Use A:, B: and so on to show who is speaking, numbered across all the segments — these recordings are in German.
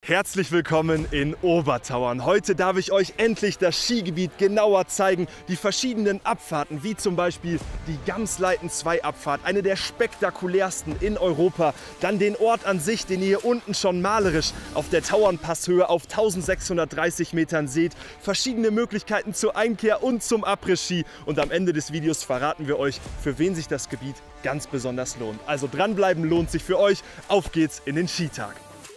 A: Herzlich willkommen in Obertauern. Heute darf ich euch endlich das Skigebiet genauer zeigen. Die verschiedenen Abfahrten, wie zum Beispiel die Gamsleiten-2-Abfahrt, eine der spektakulärsten in Europa. Dann den Ort an sich, den ihr hier unten schon malerisch auf der Tauernpasshöhe auf 1630 Metern seht. Verschiedene Möglichkeiten zur Einkehr und zum Après-Ski. Und am Ende des Videos verraten wir euch, für wen sich das Gebiet ganz besonders lohnt. Also dranbleiben lohnt sich für euch. Auf geht's in den Skitag.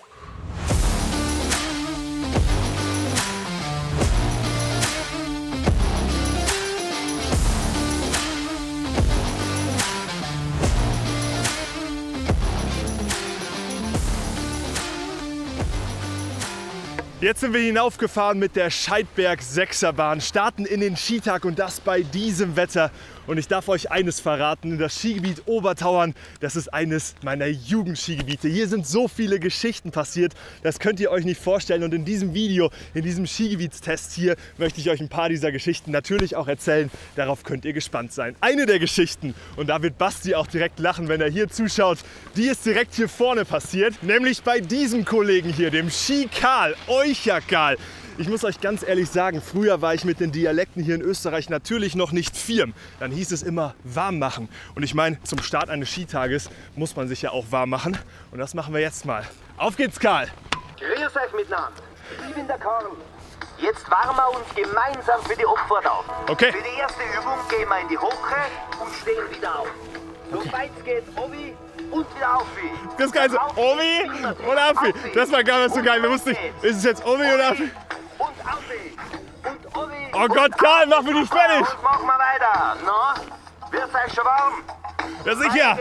A: Jetzt sind wir hinaufgefahren mit der Scheidberg 6er-Bahn, starten in den Skitag und das bei diesem Wetter. Und ich darf euch eines verraten, das Skigebiet Obertauern, das ist eines meiner Jugendskigebiete. Hier sind so viele Geschichten passiert, das könnt ihr euch nicht vorstellen. Und in diesem Video, in diesem Skigebietstest hier, möchte ich euch ein paar dieser Geschichten natürlich auch erzählen. Darauf könnt ihr gespannt sein. Eine der Geschichten, und da wird Basti auch direkt lachen, wenn er hier zuschaut, die ist direkt hier vorne passiert. Nämlich bei diesem Kollegen hier, dem Ski Karl, Eucher Karl. Ich muss euch ganz ehrlich sagen, früher war ich mit den Dialekten hier in Österreich natürlich noch nicht firm. Dann hieß es immer warm machen. Und ich meine, zum Start eines Skitages muss man sich ja auch warm machen. Und das machen wir jetzt mal. Auf geht's, Karl!
B: Grüß euch miteinander. Ich bin der Karl. Jetzt wärmen wir uns gemeinsam für die Abfahrt auf.
A: Okay.
B: Für die erste Übung gehen wir in die Hocke und stehen wieder auf. So weit geht's obi und wieder auf.
A: Das Ganze Obi und Afi. Das war gar nicht so geil. Wir wussten nicht, ist es jetzt Obi oder Afi?
B: Und Afi. Und Obi.
A: Oh Gott, Karl, mach mich nicht fertig!
B: Und machen wir weiter. Na, wird's euch schon warm?
A: Ja, sicher!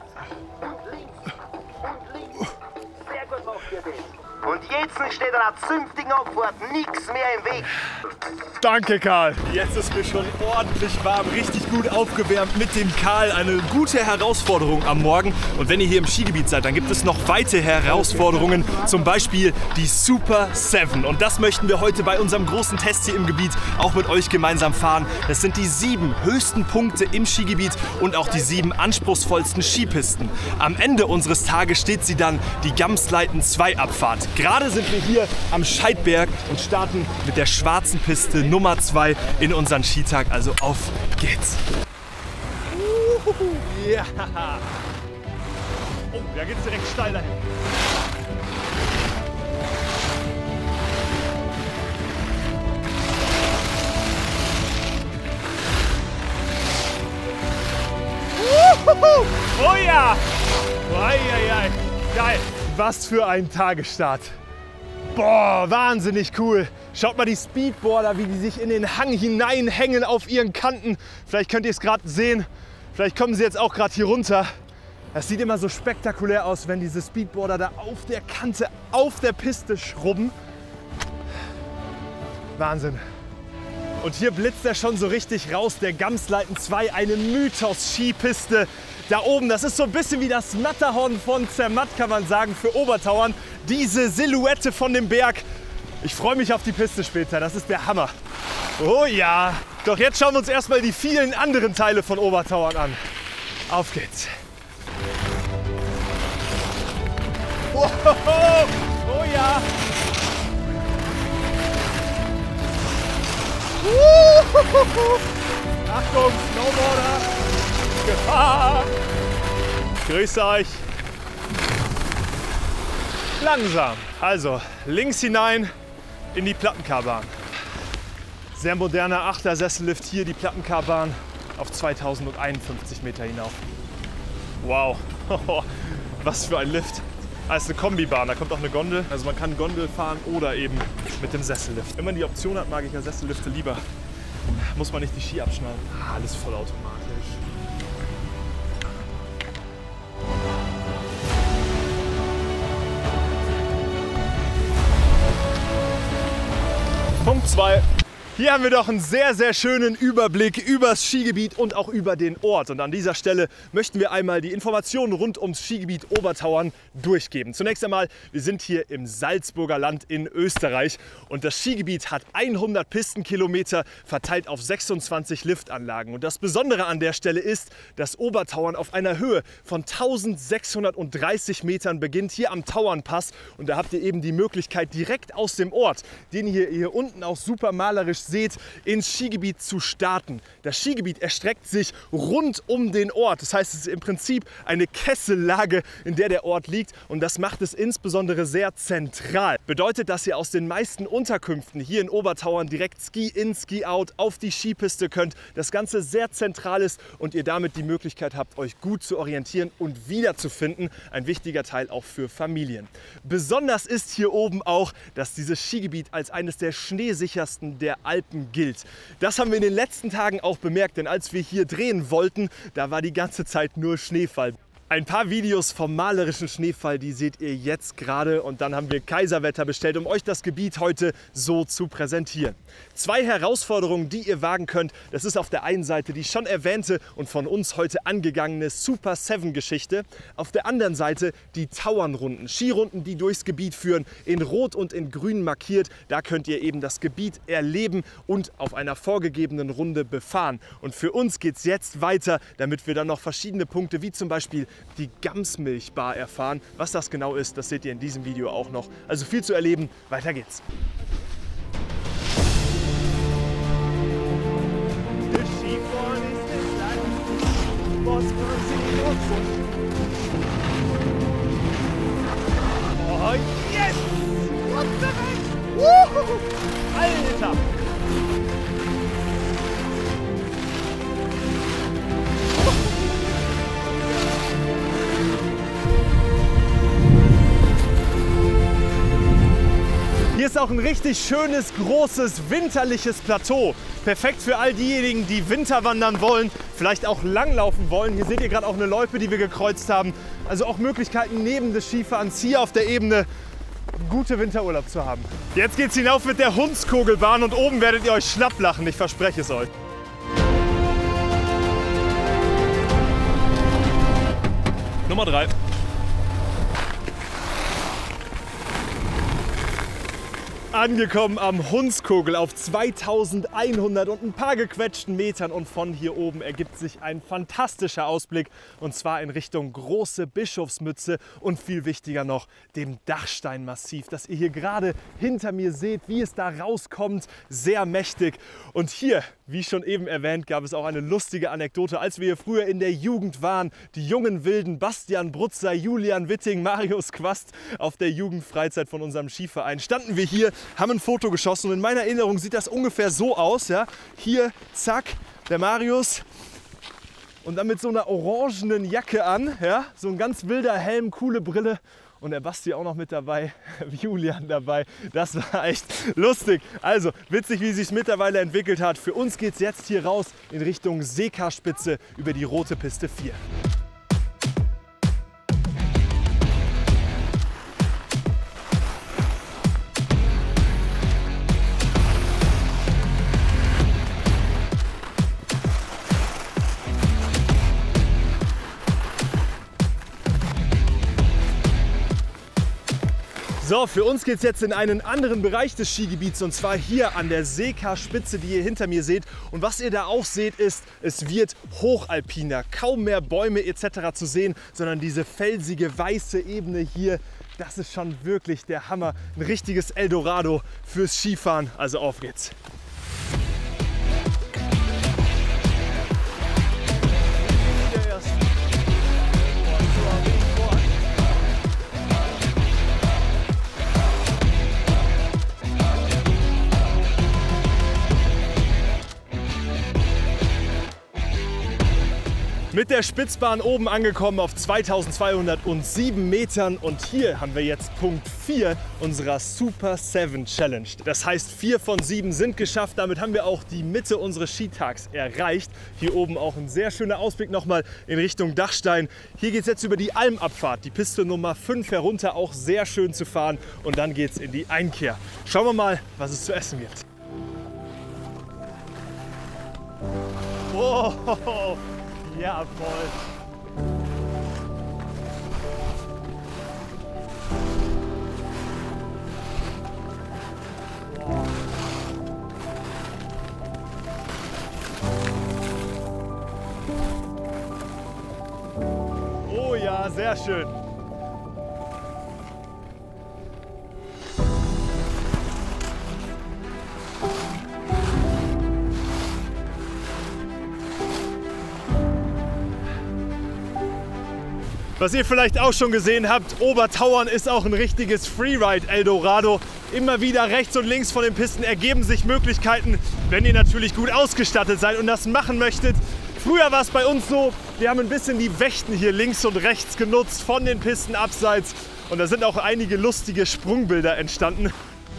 B: Und links. Und links. Sehr gut macht ihr das. Und jetzt steht an der zünftigen Abfahrt nichts mehr im Weg.
A: Danke, Karl. Jetzt ist mir schon ordentlich warm, richtig gut aufgewärmt mit dem Karl. Eine gute Herausforderung am Morgen. Und wenn ihr hier im Skigebiet seid, dann gibt es noch weitere Herausforderungen. Zum Beispiel die Super 7. Und das möchten wir heute bei unserem großen Test hier im Gebiet auch mit euch gemeinsam fahren. Das sind die 7 höchsten Punkte im Skigebiet und auch die 7 anspruchsvollsten Skipisten. Am Ende unseres Tages steht sie dann, die Gamsleiten-2-Abfahrt. Gerade sind wir hier am Scheidberg und starten mit der schwarzen Piste Nummer 2 in unseren Skitag. Also auf geht's! Ja! Oh, da geht's direkt steil dahin. Oh ja! Eieiei. Geil! Was für ein Tagesstart! Boah, wahnsinnig cool! Schaut mal die Speedboarder, wie die sich in den Hang hineinhängen auf ihren Kanten. Vielleicht könnt ihr es gerade sehen. Vielleicht kommen sie jetzt auch gerade hier runter. Das sieht immer so spektakulär aus, wenn diese Speedboarder da auf der Kante, auf der Piste schrubben. Wahnsinn! Und hier blitzt er schon so richtig raus, der Gamsleiten 2, eine Mythos-Skipiste. Da oben, das ist so ein bisschen wie das Matterhorn von Zermatt, kann man sagen, für Obertauern. Diese Silhouette von dem Berg. Ich freue mich auf die Piste später, das ist der Hammer. Oh ja, doch jetzt schauen wir uns erstmal die vielen anderen Teile von Obertauern an. Auf geht's. Oh, oh ja. Achtung, Snowboarder! Gefahr! Grüße euch! Langsam. Also links hinein in die Plattenkarbahn. Sehr moderner 8er Sessellift hier, die Plattenkarbahn auf 2051 Meter hinauf. Wow, was für ein Lift. Das ist eine Kombibahn, da kommt auch eine Gondel. Also man kann Gondel fahren oder eben mit dem Sessellift. Wenn man die Option hat, mag ich ja Sessellifte lieber. Muss man nicht die Ski abschneiden. Alles vollautomatisch. Punkt 2. Hier haben wir doch einen sehr, sehr schönen Überblick übers Skigebiet und auch über den Ort. Und an dieser Stelle möchten wir einmal die Informationen rund ums Skigebiet Obertauern durchgeben. Zunächst einmal, wir sind hier im Salzburger Land in Österreich und das Skigebiet hat 100 Pistenkilometer verteilt auf 26 Liftanlagen. Und das Besondere an der Stelle ist, dass Obertauern auf einer Höhe von 1630 Metern beginnt, hier am Tauernpass. Und da habt ihr eben die Möglichkeit, direkt aus dem Ort, den ihr hier unten auch super malerisch seht, ins Skigebiet zu starten. Das Skigebiet erstreckt sich rund um den Ort. Das heißt, es ist im Prinzip eine Kessellage, in der der Ort liegt. Und das macht es insbesondere sehr zentral. Bedeutet, dass ihr aus den meisten Unterkünften hier in Obertauern direkt Ski-in, Ski-out auf die Skipiste könnt. Das Ganze sehr zentral ist und ihr damit die Möglichkeit habt, euch gut zu orientieren und wiederzufinden. Ein wichtiger Teil auch für Familien. Besonders ist hier oben auch, dass dieses Skigebiet als eines der schneesichersten der Alpen gilt. Das haben wir in den letzten Tagen auch bemerkt, denn als wir hier drehen wollten, da war die ganze Zeit nur Schneefall. Ein paar Videos vom malerischen Schneefall, die seht ihr jetzt gerade, und dann haben wir Kaiserwetter bestellt, um euch das Gebiet heute so zu präsentieren. Zwei Herausforderungen, die ihr wagen könnt, das ist auf der einen Seite die schon erwähnte und von uns heute angegangene Super 7 Geschichte, auf der anderen Seite die Tauernrunden, Skirunden, die durchs Gebiet führen, in Rot und in Grün markiert. Da könnt ihr eben das Gebiet erleben und auf einer vorgegebenen Runde befahren. Und für uns geht es jetzt weiter, damit wir dann noch verschiedene Punkte, wie zum Beispiel die Gamsmilchbar erfahren. Was das genau ist, das seht ihr in diesem Video auch noch. Also viel zu erleben, weiter geht's. Oh yes! What the heck? Woohoo! Alter! Hier ist auch ein richtig schönes, großes, winterliches Plateau. Perfekt für all diejenigen, die Winterwandern wollen, vielleicht auch langlaufen wollen. Hier seht ihr gerade auch eine Loipe, die wir gekreuzt haben. Also auch Möglichkeiten neben des Skifahrens hier auf der Ebene gute Winterurlaub zu haben. Jetzt geht's hinauf mit der Hundskugelbahn und oben werdet ihr euch schlapp lachen, ich verspreche es euch. Nummer 3. Angekommen am Hundskogel auf 2100 und ein paar gequetschten Metern, und von hier oben ergibt sich ein fantastischer Ausblick, und zwar in Richtung Große Bischofsmütze und viel wichtiger noch dem Dachsteinmassiv, das ihr hier gerade hinter mir seht, wie es da rauskommt, sehr mächtig. Und hier, wie schon eben erwähnt, gab es auch eine lustige Anekdote, als wir hier früher in der Jugend waren, die jungen Wilden Bastian Brutzer, Julian Witting, Marius Quast auf der Jugendfreizeit von unserem Skiverein, standen wir hier, haben ein Foto geschossen, und in meiner Erinnerung sieht das ungefähr so aus. Ja? Hier, zack, der Marius und dann mit so einer orangenen Jacke an, ja? So ein ganz wilder Helm, coole Brille, und der Basti auch noch mit dabei, Julian dabei. Das war echt lustig. Also witzig, wie es sich mittlerweile entwickelt hat. Für uns geht es jetzt hier raus in Richtung Seekarspitze über die Rote Piste 4. So, für uns geht es jetzt in einen anderen Bereich des Skigebiets, und zwar hier an der Seekarspitze, die ihr hinter mir seht. Und was ihr da auch seht, ist, es wird hochalpiner, kaum mehr Bäume etc. zu sehen, sondern diese felsige weiße Ebene hier, das ist schon wirklich der Hammer. Ein richtiges Eldorado fürs Skifahren, also auf geht's. Mit der Spitzbahn oben angekommen auf 2207 Metern, und hier haben wir jetzt Punkt 4 unserer Super 7 Challenge. Das heißt, 4 von 7 sind geschafft. Damit haben wir auch die Mitte unseres Skitags erreicht. Hier oben auch ein sehr schöner Ausblick nochmal in Richtung Dachstein. Hier geht es jetzt über die Almabfahrt, die Piste Nummer 5 herunter, auch sehr schön zu fahren, und dann geht es in die Einkehr. Schauen wir mal, was es zu essen gibt. Oh, ja, voll. Oh ja, sehr schön. Was ihr vielleicht auch schon gesehen habt, Obertauern ist auch ein richtiges Freeride-Eldorado. Immer wieder rechts und links von den Pisten ergeben sich Möglichkeiten, wenn ihr natürlich gut ausgestattet seid und das machen möchtet. Früher war es bei uns so, wir haben ein bisschen die Wächten hier links und rechts genutzt von den Pisten abseits. Und da sind auch einige lustige Sprungbilder entstanden.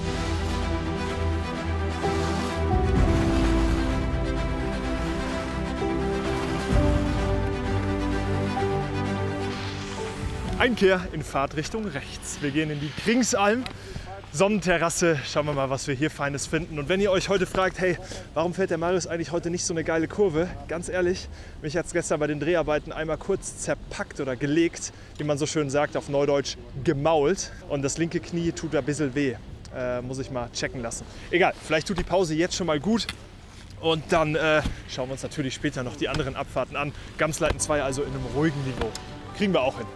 A: Einkehr in Fahrtrichtung rechts. Wir gehen in die Kringsalm, Sonnenterrasse. Schauen wir mal, was wir hier Feines finden. Und wenn ihr euch heute fragt, hey, warum fährt der Marius eigentlich heute nicht so eine geile Kurve? Ganz ehrlich, mich hat es gestern bei den Dreharbeiten einmal kurz zerpackt oder gelegt, wie man so schön sagt, auf Neudeutsch gemault. Und das linke Knie tut ein bisschen weh. Muss ich mal checken lassen. Egal, vielleicht tut die Pause jetzt schon mal gut. Und dann schauen wir uns natürlich später noch die anderen Abfahrten an. Gamsleiten 2 also in einem ruhigen Niveau. Kriegen wir auch hin.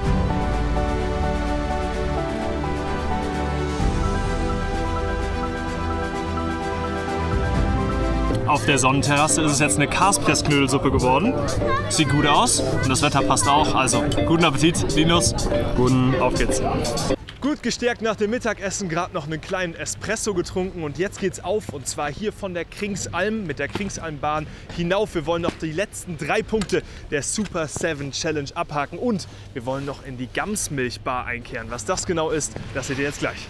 A: Auf der Sonnenterrasse ist es jetzt eine Kaspressknödelsuppe geworden. Sieht gut aus und das Wetter passt auch. Also, guten Appetit, Linus. Guten, auf geht's. Gut gestärkt nach dem Mittagessen, gerade noch einen kleinen Espresso getrunken und jetzt geht's auf und zwar hier von der Kringsalm mit der Kringsalmbahn hinauf. Wir wollen noch die letzten 3 Punkte der Super 7 Challenge abhaken und wir wollen noch in die Gamsmilchbar einkehren. Was das genau ist, das seht ihr jetzt gleich.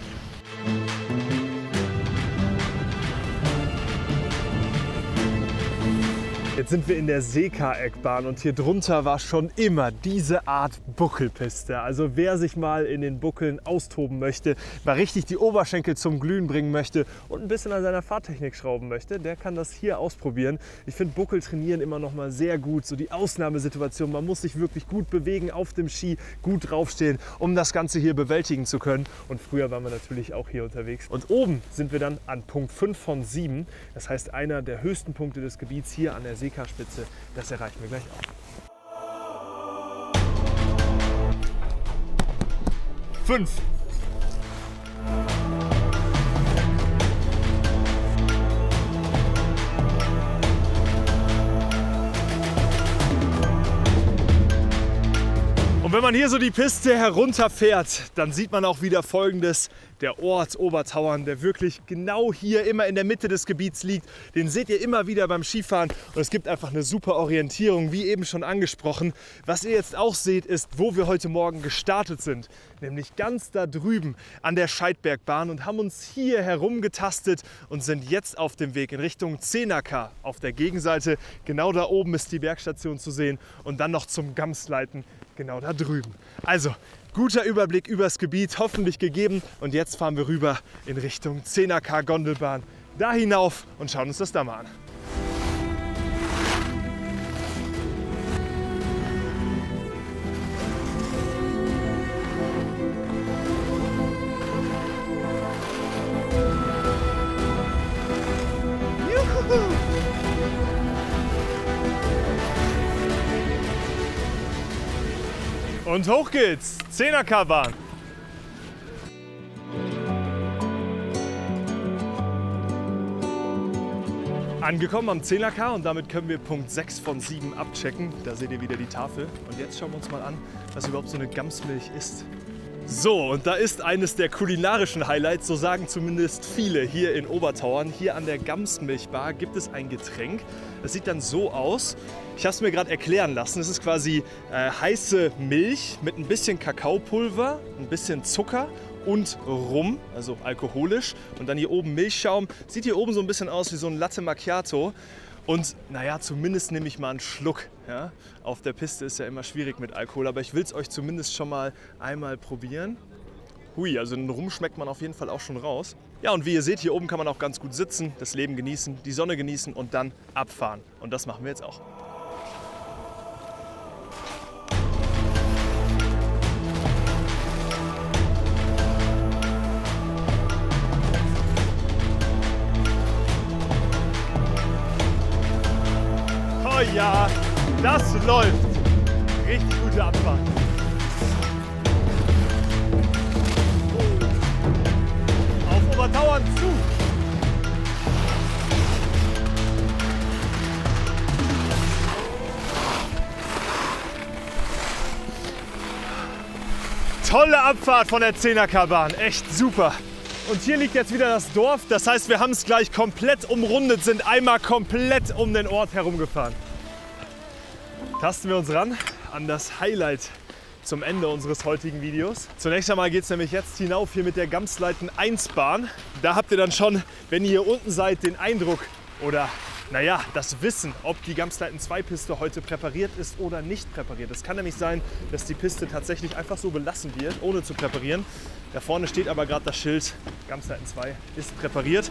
A: Jetzt sind wir in der Seeka-Eckbahn und hier drunter war schon immer diese Art Buckelpiste. Also wer sich mal in den Buckeln austoben möchte, mal richtig die Oberschenkel zum Glühen bringen möchte und ein bisschen an seiner Fahrtechnik schrauben möchte, der kann das hier ausprobieren. Ich finde Buckel trainieren immer noch mal sehr gut, so die Ausnahmesituation. Man muss sich wirklich gut bewegen auf dem Ski, gut draufstehen, um das Ganze hier bewältigen zu können. Und früher waren wir natürlich auch hier unterwegs. Und oben sind wir dann an Punkt 5 von 7. Das heißt, einer der höchsten Punkte des Gebiets hier an der Seeka-Spitze. Das erreichen wir gleich auch. 5. Und wenn man hier so die Piste herunterfährt, dann sieht man auch wieder Folgendes. Der Ort Obertauern, der wirklich genau hier immer in der Mitte des Gebiets liegt, den seht ihr immer wieder beim Skifahren und es gibt einfach eine super Orientierung, wie eben schon angesprochen. Was ihr jetzt auch seht, ist, wo wir heute Morgen gestartet sind, nämlich ganz da drüben an der Scheidbergbahn und haben uns hier herumgetastet und sind jetzt auf dem Weg in Richtung Zenaca auf der Gegenseite. Genau da oben ist die Bergstation zu sehen und dann noch zum Gamsleiten genau da drüben. Also, guter Überblick übers Gebiet, hoffentlich gegeben. Und jetzt fahren wir rüber in Richtung Zenaca Gondelbahn. Da hinauf und schauen uns das da mal an. Juhu! Und hoch geht's, Zenaca-Bahn. Angekommen am Zenaca und damit können wir Punkt 6 von 7 abchecken. Da seht ihr wieder die Tafel. Und jetzt schauen wir uns mal an, was überhaupt so eine Gamsmilch ist. So, und da ist eines der kulinarischen Highlights, so sagen zumindest viele hier in Obertauern. Hier an der Gamsmilchbar gibt es ein Getränk. Das sieht dann so aus. Ich habe es mir gerade erklären lassen. Es ist quasi heiße Milch mit ein bisschen Kakaopulver, ein bisschen Zucker und Rum, also alkoholisch. Und dann hier oben Milchschaum. Sieht hier oben so ein bisschen aus wie so ein Latte Macchiato. Und naja, zumindest nehme ich mal einen Schluck. Ja? Auf der Piste ist ja immer schwierig mit Alkohol, aber ich will es euch zumindest schon mal einmal probieren. Hui, also den Rum schmeckt man auf jeden Fall auch schon raus. Ja, und wie ihr seht, hier oben kann man auch ganz gut sitzen, das Leben genießen, die Sonne genießen und dann abfahren. Und das machen wir jetzt auch. Oh ja, das läuft. Richtig gute Abfahrt. Auf Obertauern zu. Tolle Abfahrt von der 10er-Bahn, echt super. Und hier liegt jetzt wieder das Dorf, das heißt, wir haben es gleich komplett umrundet, sind einmal komplett um den Ort herumgefahren. Tasten wir uns ran an das Highlight zum Ende unseres heutigen Videos. Zunächst einmal geht es nämlich jetzt hinauf hier mit der Gamsleiten 1 Bahn. Da habt ihr dann schon, wenn ihr hier unten seid, den Eindruck oder naja, das Wissen, ob die Gamsleiten 2 Piste heute präpariert ist oder nicht präpariert. Es kann nämlich sein, dass die Piste tatsächlich einfach so belassen wird, ohne zu präparieren. Da vorne steht aber gerade das Schild, Gamsleiten 2 ist präpariert.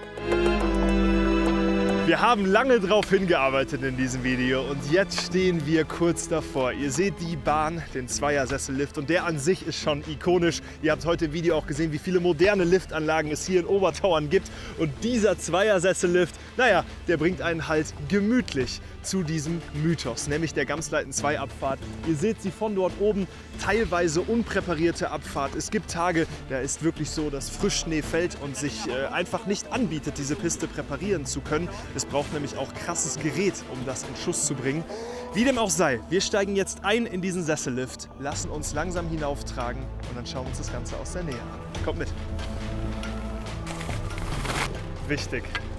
A: Wir haben lange darauf hingearbeitet in diesem Video und jetzt stehen wir kurz davor. Ihr seht die Bahn, den Zweier-Sessellift, und der an sich ist schon ikonisch. Ihr habt heute im Video auch gesehen, wie viele moderne Liftanlagen es hier in Obertauern gibt. Und dieser Zweier-Sessellift, naja, der bringt einen halt gemütlich zu diesem Mythos, nämlich der Gamsleiten 2 Abfahrt. Ihr seht sie von dort oben, teilweise unpräparierte Abfahrt. Es gibt Tage, da ist wirklich so, dass Frischschnee fällt und sich einfach nicht anbietet, diese Piste präparieren zu können. Es braucht nämlich auch krasses Gerät, um das in Schuss zu bringen. Wie dem auch sei, wir steigen jetzt ein in diesen Sessellift, lassen uns langsam hinauftragen und dann schauen wir uns das Ganze aus der Nähe an. Kommt mit! Wichtig.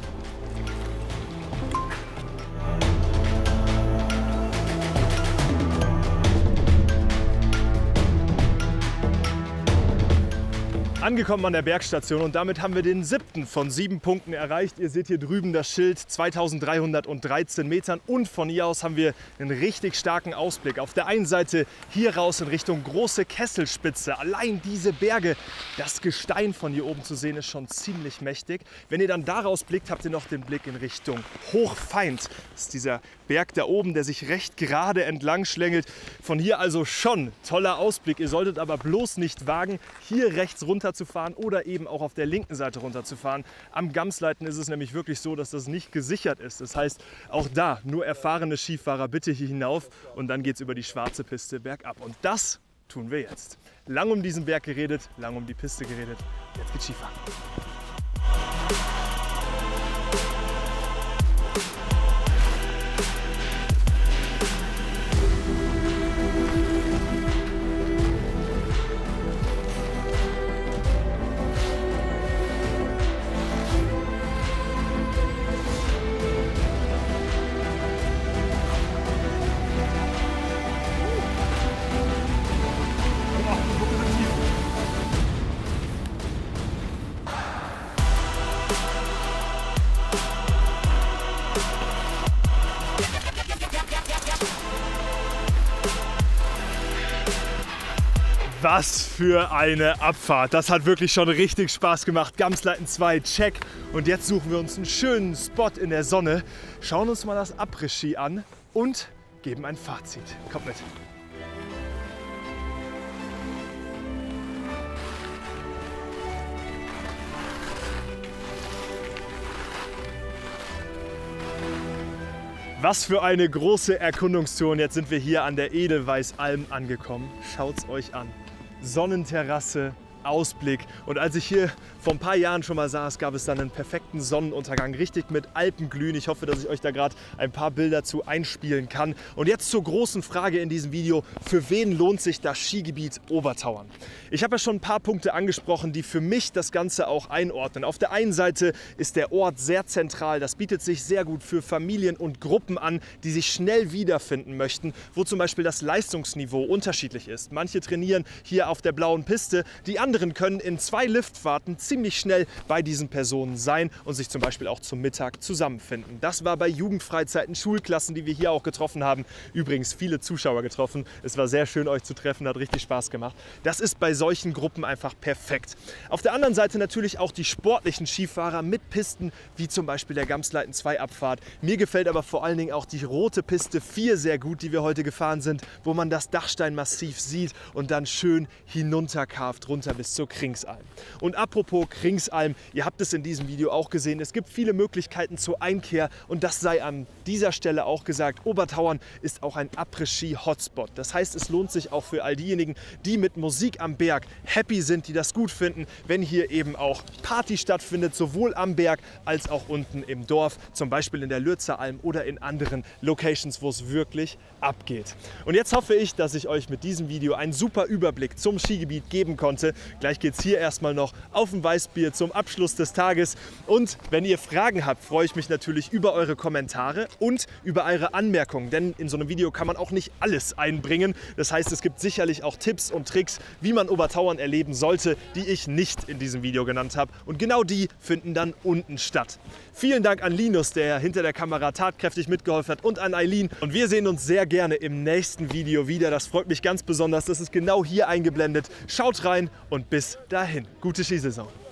A: Angekommen an der Bergstation und damit haben wir den 7. von 7 Punkten erreicht. Ihr seht hier drüben das Schild 2313 Metern und von hier aus haben wir einen richtig starken Ausblick. Auf der einen Seite hier raus in Richtung große Kesselspitze. Allein diese Berge, das Gestein von hier oben zu sehen, ist schon ziemlich mächtig. Wenn ihr dann daraus blickt, habt ihr noch den Blick in Richtung Hochfeind. Das ist dieser Berg da oben, der sich recht gerade entlang schlängelt. Von hier also schon toller Ausblick. Ihr solltet aber bloß nicht wagen, hier rechts runter zu fahren oder eben auch auf der linken Seite runterzufahren. Am Gamsleiten ist es nämlich wirklich so, dass das nicht gesichert ist. Das heißt, auch da nur erfahrene Skifahrer bitte hier hinauf und dann geht es über die schwarze Piste bergab. Und das tun wir jetzt. Lang um diesen Berg geredet, lang um die Piste geredet. Jetzt geht's Skifahren. Was für eine Abfahrt. Das hat wirklich schon richtig Spaß gemacht. Gamsleiten 2, check. Und jetzt suchen wir uns einen schönen Spot in der Sonne, schauen uns mal das Après-Ski an und geben ein Fazit. Kommt mit. Was für eine große Erkundungstour. Und jetzt sind wir hier an der Edelweißalm angekommen. Schaut's euch an. Sonnenterrasse, Ausblick. Und als ich hier vor ein paar Jahren schon mal saß, gab es dann einen perfekten Sonnenuntergang, richtig mit Alpenglühen. Ich hoffe, dass ich euch da gerade ein paar Bilder zu einspielen kann. Und jetzt zur großen Frage in diesem Video: Für wen lohnt sich das Skigebiet Obertauern? Ich habe ja schon ein paar Punkte angesprochen, die für mich das Ganze auch einordnen. Auf der einen Seite ist der Ort sehr zentral. Das bietet sich sehr gut für Familien und Gruppen an, die sich schnell wiederfinden möchten, wo zum Beispiel das Leistungsniveau unterschiedlich ist. Manche trainieren hier auf der blauen Piste, die anderen können in 2 Liftfahrten ziemlich ziemlich schnell bei diesen Personen sein und sich zum Beispiel auch zum Mittag zusammenfinden. Das war bei Jugendfreizeiten, Schulklassen, die wir hier auch getroffen haben. Übrigens viele Zuschauer getroffen. Es war sehr schön, euch zu treffen, hat richtig Spaß gemacht. Das ist bei solchen Gruppen einfach perfekt. Auf der anderen Seite natürlich auch die sportlichen Skifahrer mit Pisten, wie zum Beispiel der Gamsleiten 2 Abfahrt. Mir gefällt aber vor allen Dingen auch die rote Piste 4 sehr gut, die wir heute gefahren sind, wo man das Dachsteinmassiv sieht und dann schön hinunterkarft, runter bis zur Kringsalm. Und apropos Kringsalm, ihr habt es in diesem Video auch gesehen, es gibt viele Möglichkeiten zur Einkehr und das sei an dieser Stelle auch gesagt, Obertauern ist auch ein Après-Ski-Hotspot. Das heißt, es lohnt sich auch für all diejenigen, die mit Musik am Berg happy sind, die das gut finden, wenn hier eben auch Party stattfindet, sowohl am Berg als auch unten im Dorf, zum Beispiel in der Lürzeralm oder in anderen Locations, wo es wirklich abgeht. Und jetzt hoffe ich, dass ich euch mit diesem Video einen super Überblick zum Skigebiet geben konnte. Gleich geht es hier erstmal noch auf ein Weißbier zum Abschluss des Tages. Und wenn ihr Fragen habt, freue ich mich natürlich über eure Kommentare und über eure Anmerkungen, denn in so einem Video kann man auch nicht alles einbringen. Das heißt, es gibt sicherlich auch Tipps und Tricks, wie man Obertauern erleben sollte, die ich nicht in diesem Video genannt habe. Und genau die finden dann unten statt. Vielen Dank an Linus, der hinter der Kamera tatkräftig mitgeholfen hat, und an Eileen. Und wir sehen uns sehr gerne im nächsten Video wieder. Das freut mich ganz besonders. Das ist genau hier eingeblendet. Schaut rein und bis dahin. Gute Skisaison.